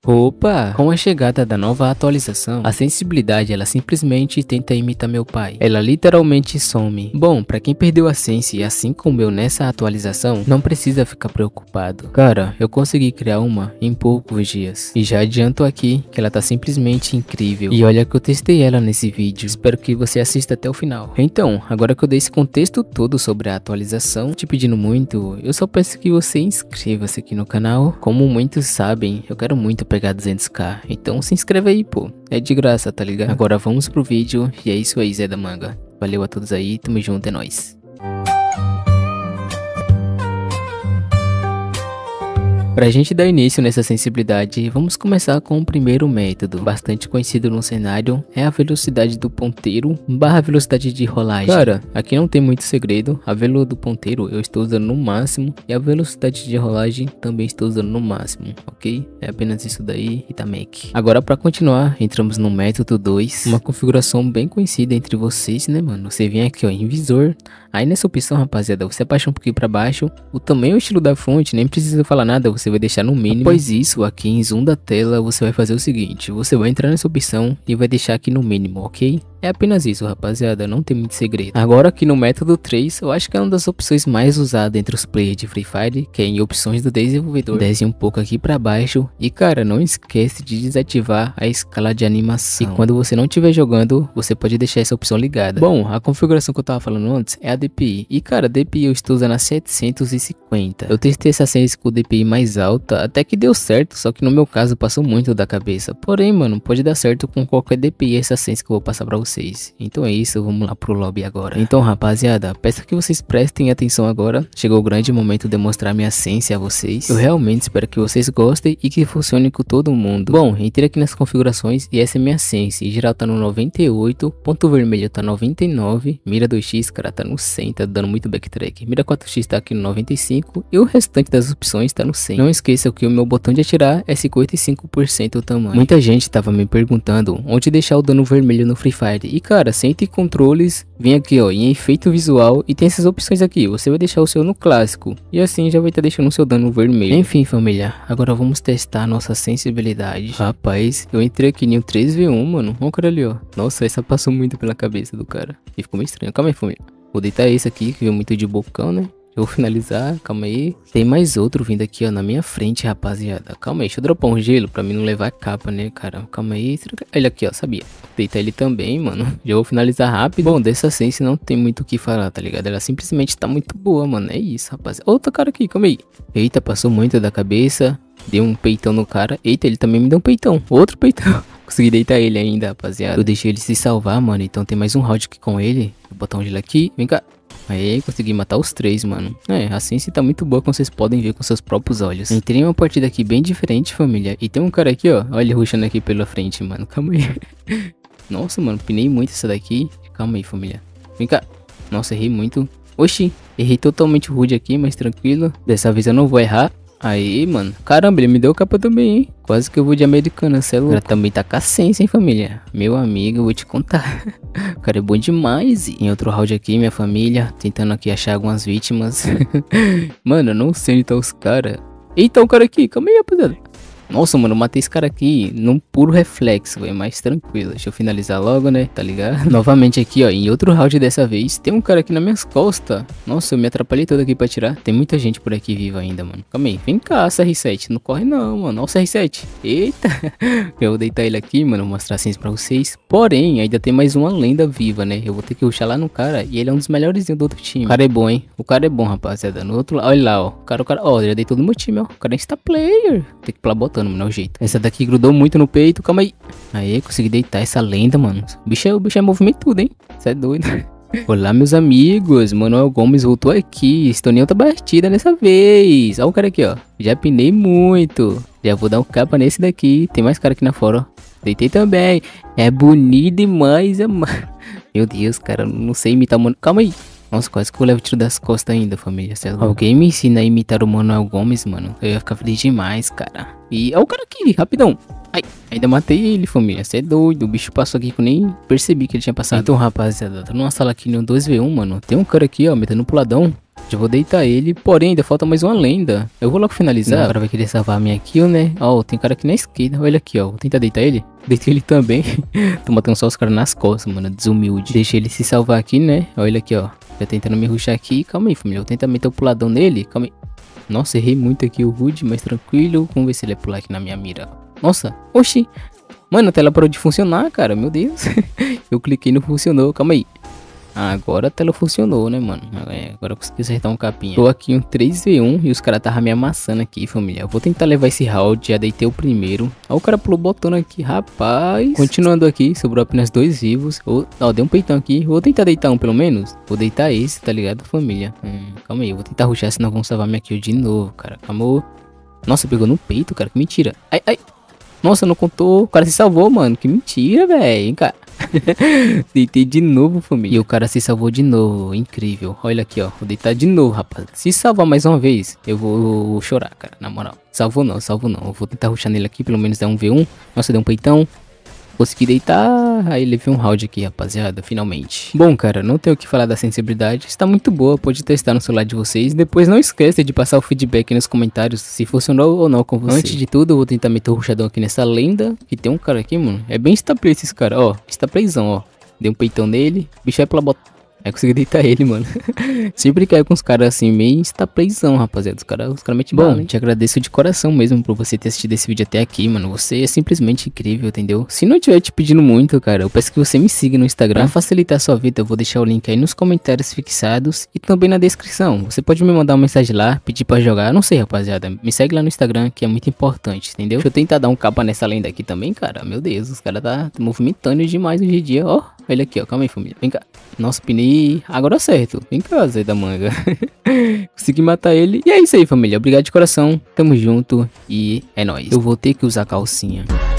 Opa! Com a chegada da nova atualização, a sensibilidade ela simplesmente tenta imitar meu pai. Ela literalmente some. Bom, pra quem perdeu a sense, assim como eu nessa atualização, não precisa ficar preocupado. Cara, eu consegui criar uma em poucos dias. E já adianto aqui que ela tá simplesmente incrível. E olha que eu testei ela nesse vídeo. Espero que você assista até o final. Então, agora que eu dei esse contexto todo sobre a atualização, te pedindo muito, eu só peço que você inscreva-se aqui no canal. Como muitos sabem, eu quero muito pegar 200k, então se inscreva aí, pô, é de graça, tá ligado? Agora vamos pro vídeo, e é isso aí, Zé da Manga. Valeu a todos aí, tamo junto, é nóis. Pra gente dar início nessa sensibilidade, vamos começar com o primeiro método, bastante conhecido no cenário, é a velocidade do ponteiro barra velocidade de rolagem. Cara, aqui não tem muito segredo, a velocidade do ponteiro eu estou usando no máximo e a velocidade de rolagem também estou usando no máximo, ok? É apenas isso daí e tá make. Agora pra continuar, entramos no método 2, uma configuração bem conhecida entre vocês, né mano? Você vem aqui ó, em visor, aí nessa opção rapaziada, você abaixa um pouquinho pra baixo, o tamanho e o estilo da fonte, nem precisa falar nada, você vai deixar no mínimo. Após isso, aqui em zoom da tela, você vai fazer o seguinte, você vai entrar nessa opção e vai deixar aqui no mínimo, ok? É apenas isso, rapaziada, não tem muito segredo. Agora aqui no método 3, eu acho que é uma das opções mais usadas entre os players de Free Fire, que é em opções do desenvolvedor. Desce um pouco aqui pra baixo e cara, não esquece de desativar a escala de animação. E quando você não estiver jogando, você pode deixar essa opção ligada. Bom, a configuração que eu tava falando antes é a DPI. E cara, a DPI eu estou usando a 750. Eu testei essa sense com DPI mais alta, até que deu certo, só que no meu caso passou muito da cabeça. Porém, mano, pode dar certo com qualquer DPI essa sense que eu vou passar pra você. Então é isso, vamos lá pro lobby agora. Então rapaziada, peço que vocês prestem atenção agora. Chegou o grande momento de mostrar minha sense a vocês. Eu realmente espero que vocês gostem e que funcione com todo mundo. Bom, entrei aqui nas configurações e essa é minha sense. Em geral tá no 98, ponto vermelho tá 99, mira 2x cara tá no 100, tá dando muito backtrack. Mira 4x tá aqui no 95 e o restante das opções tá no 100. Não esqueça que o meu botão de atirar é 55% o tamanho. Muita gente tava me perguntando onde deixar o dano vermelho no Free Fire. E cara, sente controles, vem aqui ó, em efeito visual e tem essas opções aqui. Você vai deixar o seu no clássico e assim já vai estar deixando o seu dano vermelho. Enfim família, agora vamos testar a nossa sensibilidade. Rapaz, eu entrei aqui em um 3v1 mano, olha o cara ali ó. Nossa, essa passou muito pela cabeça do cara e ficou meio estranho. Calma aí família, vou deitar esse aqui que veio muito de bocão né. Eu vou finalizar, calma aí. Tem mais outro vindo aqui, ó, na minha frente, rapaziada. Calma aí, deixa eu dropar um gelo pra mim não levar a capa, né, cara. Calma aí. Ele aqui, ó, sabia. Deita ele também, mano. Já vou finalizar rápido. Bom, dessa sense não tem muito o que falar, tá ligado? Ela simplesmente tá muito boa, mano. É isso, rapaziada. Outro cara aqui, calma aí. Eita, passou muito da cabeça. Deu um peitão no cara. Eita, ele também me deu um peitão. Outro peitão. Consegui deitar ele ainda, rapaziada. Eu deixei ele se salvar, mano. Então tem mais um round aqui com ele. Vou botar um gelo aqui. Vem cá. Aí, consegui matar os três, mano. É, a sense tá muito boa, como vocês podem ver com seus próprios olhos. Entrei em uma partida aqui bem diferente, família. E tem um cara aqui, ó. Olha ele rushando aqui pela frente, mano. Calma aí. Nossa, mano, pinei muito essa daqui. Calma aí, família. Vem cá. Nossa, errei muito. Oxi, errei totalmente o rude aqui, mas tranquilo. Dessa vez eu não vou errar. Aí, mano. Caramba, ele me deu capa também, hein? Quase que eu vou de americana, cê é louco. O cara também tá com a sense, hein, família? Meu amigo, eu vou te contar. O cara é bom demais. E em outro round aqui, minha família, tentando aqui achar algumas vítimas. Mano, eu não sei onde tá os caras. Eita, o cara aqui, calma aí, rapaziada. Nossa, mano, eu matei esse cara aqui num puro reflexo, velho, mais tranquilo. Deixa eu finalizar logo, né, tá ligado? Novamente aqui, ó, em outro round dessa vez, tem um cara aqui nas minhas costas. Nossa, eu me atrapalhei todo aqui pra tirar. Tem muita gente por aqui viva ainda, mano. Calma aí, vem cá, CR7, não corre não, mano. Ó o CR7, eita. Eu vou deitar ele aqui, mano, mostrar assim pra vocês. Porém, ainda tem mais uma lenda viva, né. Eu vou ter que rushar lá no cara e ele é um dos melhores do outro time. O cara é bom, hein. O cara é bom, rapaziada. No outro lado, olha lá, ó. O cara, ó, já deitou no meu time, ó. O cara é insta player. Tem que pular botando, mano, é o jeito. Essa daqui grudou muito no peito, calma aí. Aí, consegui deitar essa lenda, mano. O bicho é movimento tudo, hein. Você é doido. Olá, meus amigos. Manuel Gomes voltou aqui. Estou em outra partida dessa vez. Olha o cara aqui, ó. Já pinei muito. Já vou dar um capa nesse daqui. Tem mais cara aqui na fora, ó. Deitei também. É bonito demais, mano. Meu Deus, cara. Não sei imitar, mano. Calma aí. Nossa, quase que eu levo tiro das costas ainda, família. Alguém me ensina a imitar o Manuel Gomes, mano. Eu ia ficar feliz demais, cara. E olha o cara aqui, rapidão. Ai, ainda matei ele, família. Você é doido. O bicho passou aqui que eu nem percebi que ele tinha passado. Então, rapaziada, tá numa sala aqui no 2v1, mano. Tem um cara aqui, ó, metendo um puladão. Já vou deitar ele, porém ainda falta mais uma lenda. Eu vou logo finalizar. Agora vai querer salvar a minha kill, né? Ó, tem cara aqui na esquerda. Olha aqui, ó. Vou tentar deitar ele. Deitei ele também. Tô matando só os caras nas costas, mano. Desumilde. Deixa ele se salvar aqui, né? Olha aqui, ó. Já tentando me rushar aqui. Calma aí, família. Vou tentar meter o puladão nele. Calma aí. Nossa, errei muito aqui o Rude, mas tranquilo. Vamos ver se ele vai pular aqui na minha mira. Nossa, oxi. Mano, a tela parou de funcionar, cara. Meu Deus. Eu cliquei e não funcionou. Calma aí. Ah, agora a tela funcionou, né, mano? Agora eu consegui acertar um capinha. Tô aqui um 3v1 e os caras estavam me amassando aqui, família. Eu vou tentar levar esse round, já deitei o primeiro. Ó, o cara pulou botando aqui, rapaz. Continuando aqui, sobrou apenas 2 vivos. Ó, deu um peitão aqui. Vou tentar deitar um pelo menos. Vou deitar esse, tá ligado, família? Calma aí, eu vou tentar rushar, senão vão salvar minha kill de novo, cara. Calma. Nossa, pegou no peito, cara, que mentira. Ai, ai. Nossa, não contou. O cara se salvou, mano. Que mentira, velho, cara. Deitei de novo, família. E o cara se salvou de novo. Incrível. Olha aqui, ó. Vou deitar de novo, rapaz. Se salvar mais uma vez, eu vou chorar, cara. Na moral. Salvou não, salvou não. Eu vou tentar rushar nele aqui, pelo menos dar um V1. Nossa, deu um peitão. Consegui deitar, aí levei um round aqui, rapaziada, finalmente. Bom, cara, não tenho o que falar da sensibilidade, está muito boa, pode testar no celular de vocês. Depois não esqueça de passar o feedback nos comentários se funcionou ou não com você. Antes de tudo, eu vou tentar meter o rushadão aqui nessa lenda, que tem um cara aqui, mano. É bem instaplay esses caras, ó, instaplayzão, ó. Dei um peitão nele, o bicho é pela bota. É, consegui deitar ele, mano. Sempre caiu com os caras assim, meio instaplayzão, rapaziada. Os caras metem bala. Bom, te agradeço de coração mesmo por você ter assistido esse vídeo até aqui, mano. Você é simplesmente incrível, entendeu? Se não estiver te pedindo muito, cara, eu peço que você me siga no Instagram. Pra facilitar a sua vida, eu vou deixar o link aí nos comentários fixados e também na descrição. Você pode me mandar uma mensagem lá, pedir pra jogar. Não sei, rapaziada. Me segue lá no Instagram, que é muito importante, entendeu? Deixa eu tentar dar um capa nessa lenda aqui também, cara. Meu Deus, os caras tá movimentando demais hoje em dia, ó. Olha aqui, ó. Calma aí, família. Vem cá. Nossa, pinei. Agora eu acerto. Vem cá, Zé da Manga. Consegui matar ele. E é isso aí, família. Obrigado de coração. Tamo junto. E é nóis. Eu vou ter que usar calcinha.